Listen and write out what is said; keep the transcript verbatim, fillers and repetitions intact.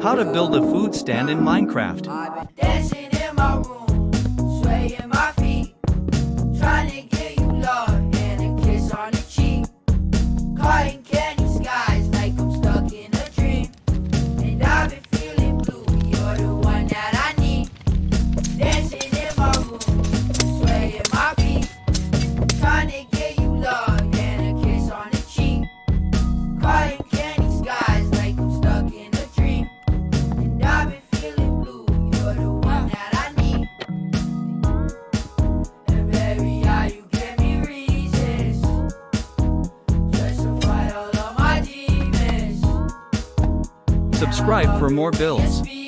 How to build a food stand in Minecraft. I've been dancing in my room, swaying my feet, trying to get you love and a kiss on the cheek. Cotton candy skies like I'm stuck in a dream, and I've been feeling blue. You're the one that I need. Dancing in my room, swaying my feet, trying to get you love and a kiss on the cheek. Cotton candy skies like I'm stuck in a dream, and I've been feeling blue. You're the one that I need. And baby, how you give me reasons just to fight all of my demons. Subscribe for more builds.